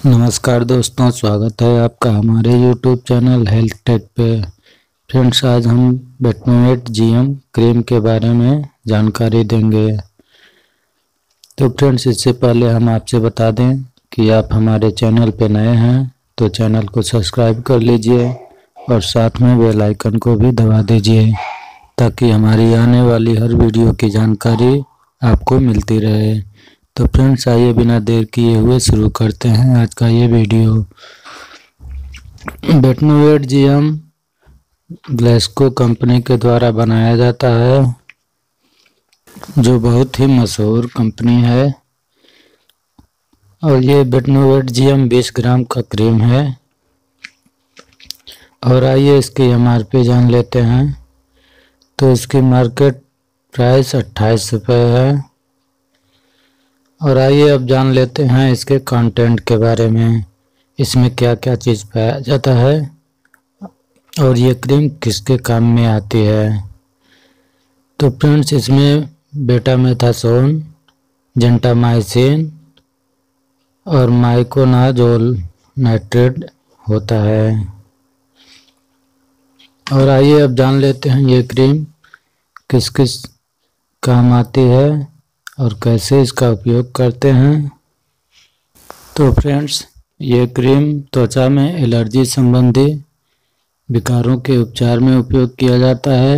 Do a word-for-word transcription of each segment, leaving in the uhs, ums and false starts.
नमस्कार दोस्तों, स्वागत है आपका हमारे यूट्यूब चैनल हेल्थ टेक पे। फ्रेंड्स, आज हम बेटनोवेट जीएम क्रीम के बारे में जानकारी देंगे। तो फ्रेंड्स, इससे पहले हम आपसे बता दें कि आप हमारे चैनल पे नए हैं तो चैनल को सब्सक्राइब कर लीजिए और साथ में बेल आइकन को भी दबा दीजिए ताकि हमारी आने वाली हर वीडियो की जानकारी आपको मिलती रहे। तो फ्रेंड्स, आइए बिना देर किए हुए शुरू करते हैं आज का ये video. Betnovate GM Glaxo company के द्वारा बनाया जाता है, जो बहुत ही मशहूर कंपनी है। और ये बेटनोवेट जीएम बीस ग्राम का क्रीम है। और आइए इसकी एमआरपी जान लेते हैं। तो इसकी मार्केट प्राइस अट्ठाईस रुपये है। और आइए अब जान लेते हैं इसके कंटेंट के बारे में, इसमें क्या क्या चीज़ पाया जाता है और ये क्रीम किसके काम में आती है। तो फ्रेंड्स, इसमें बेटामेथासोन, जेंटामाइसिन और माइकोनाजोल नाइट्रेट होता है। और आइए अब जान लेते हैं ये क्रीम किस किस काम आती है और कैसे इसका उपयोग करते हैं। तो फ्रेंड्स, ये क्रीम त्वचा में एलर्जी संबंधी विकारों के उपचार में उपयोग किया जाता है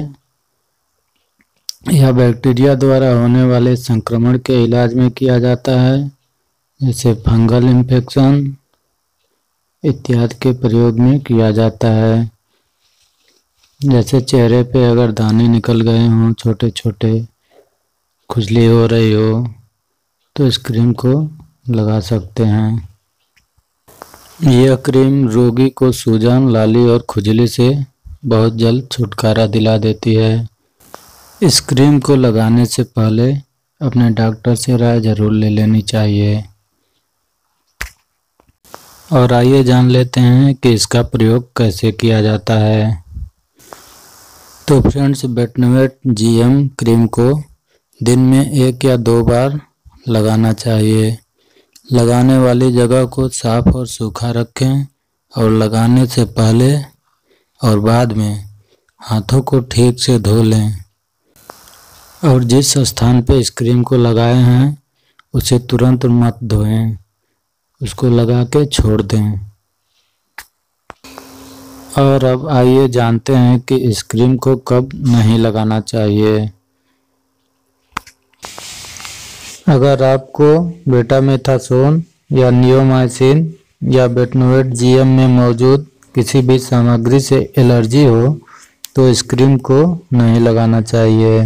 या बैक्टीरिया द्वारा होने वाले संक्रमण के इलाज में किया जाता है, जैसे फंगल इन्फेक्शन इत्यादि के प्रयोग में किया जाता है। जैसे चेहरे पे अगर दाने निकल गए हों, छोटे छोटे खुजली हो रही हो, तो इस क्रीम को लगा सकते हैं। यह क्रीम रोगी को सूजन, लाली और खुजली से बहुत जल्द छुटकारा दिला देती है। इस क्रीम को लगाने से पहले अपने डॉक्टर से राय जरूर ले लेनी चाहिए। और आइए जान लेते हैं कि इसका प्रयोग कैसे किया जाता है। तो फ्रेंड्स, बेटनोवेट जीएम क्रीम को दिन में एक या दो बार लगाना चाहिए। लगाने वाली जगह को साफ और सूखा रखें और लगाने से पहले और बाद में हाथों को ठीक से धो लें। और जिस स्थान पर इस क्रीम को लगाए हैं उसे तुरंत मत धोएं, उसको लगा के छोड़ दें। और अब आइए जानते हैं कि इस क्रीम को कब नहीं लगाना चाहिए। अगर आपको बेटामेथासोन या नियोमाइसिन या बेटनोवेट जीएम में मौजूद किसी भी सामग्री से एलर्जी हो तो इस क्रीम को नहीं लगाना चाहिए।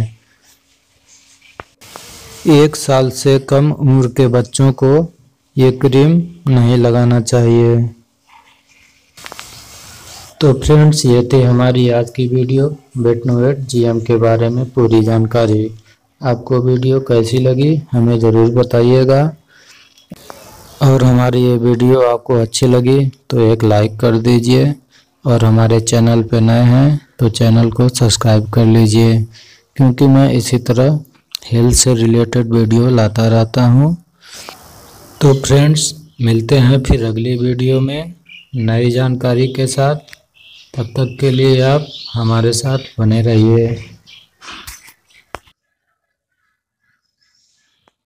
एक साल से कम उम्र के बच्चों को ये क्रीम नहीं लगाना चाहिए। तो फ्रेंड्स, ये थी हमारी आज की वीडियो बेटनोवेट जीएम के बारे में पूरी जानकारी। आपको वीडियो कैसी लगी हमें ज़रूर बताइएगा। और हमारी ये वीडियो आपको अच्छी लगी तो एक लाइक कर दीजिए और हमारे चैनल पे नए हैं तो चैनल को सब्सक्राइब कर लीजिए, क्योंकि मैं इसी तरह हेल्थ से रिलेटेड वीडियो लाता रहता हूँ। तो फ्रेंड्स, मिलते हैं फिर अगली वीडियो में नई जानकारी के साथ। तब तक के लिए आप हमारे साथ बने रहिए।